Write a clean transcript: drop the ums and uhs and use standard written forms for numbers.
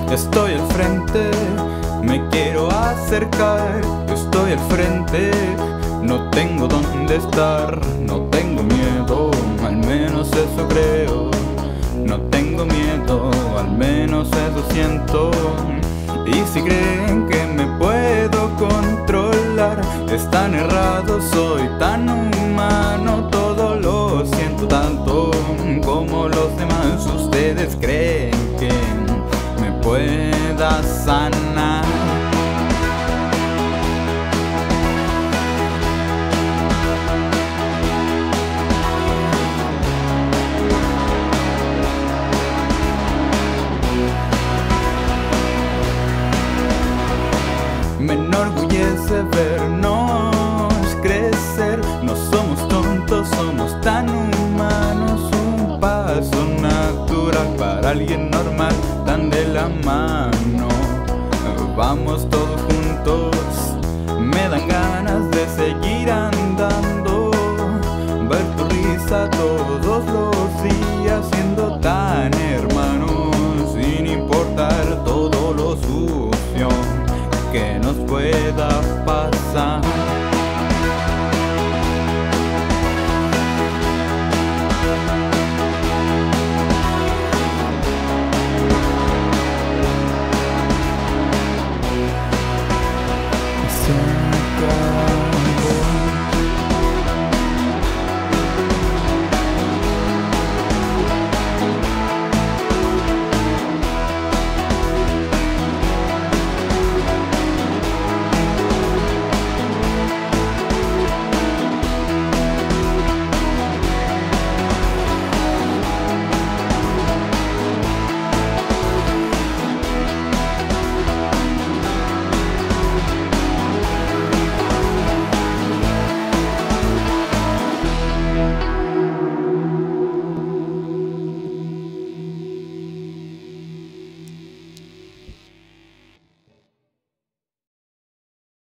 Estoy al frente, me quiero acercar. Estoy al frente, no tengo dónde estar. No tengo miedo, al menos eso creo. No tengo miedo, al menos eso siento. Y si creen que me puedo controlar, están errados, soy tan humano. Todo lo siento tanto como los demás. Ustedes creen que me pueda sanar. Me enorgullece vernos crecer. No somos tontos, somos tan humanos. Un paso natural para alguien normal, tan de la mano.